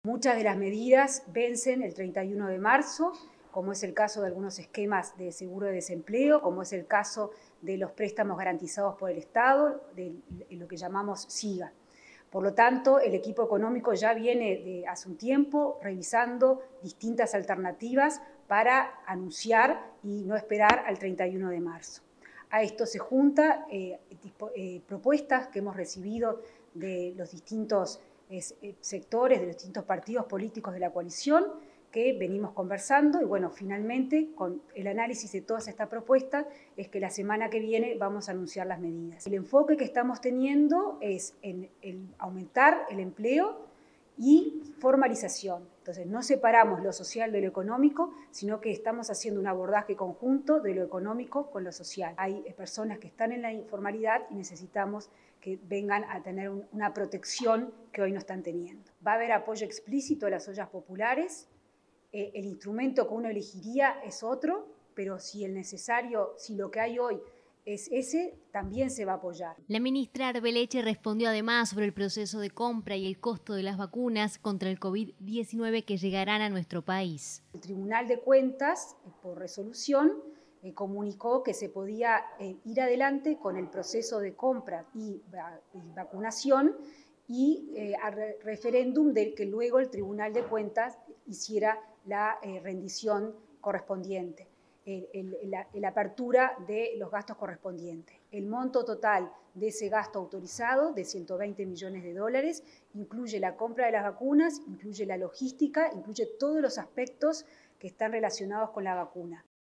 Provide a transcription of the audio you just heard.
Muchas de las medidas vencen el 31 de marzo, como es el caso de algunos esquemas de seguro de desempleo, como es el caso de los préstamos garantizados por el Estado, de lo que llamamos SIGA. Por lo tanto, el equipo económico ya viene hace un tiempo revisando distintas alternativas para anunciar y no esperar al 31 de marzo. A esto se juntan propuestas que hemos recibido de los distintos sectores, de los distintos partidos políticos de la coalición, que venimos conversando y bueno, finalmente con el análisis de todas estas propuestas es que la semana que viene vamos a anunciar las medidas. El enfoque que estamos teniendo es en aumentar el empleo y formalización. Entonces no separamos lo social de lo económico, sino que estamos haciendo un abordaje conjunto de lo económico con lo social. Hay personas que están en la informalidad y necesitamos que vengan a tener una protección que hoy no están teniendo. Va a haber apoyo explícito a las ollas populares. El instrumento que uno elegiría es otro, pero si lo que hay hoy es ese, también se va a apoyar. La ministra Arbeleche respondió además sobre el proceso de compra y el costo de las vacunas contra el COVID-19 que llegarán a nuestro país. El Tribunal de Cuentas, por resolución, comunicó que se podía ir adelante con el proceso de compra y vacunación y al referéndum del que luego el Tribunal de Cuentas hiciera la rendición correspondiente, la apertura de los gastos correspondientes. El monto total de ese gasto autorizado, de 120 millones de dólares, incluye la compra de las vacunas, incluye la logística, incluye todos los aspectos que están relacionados con la vacuna.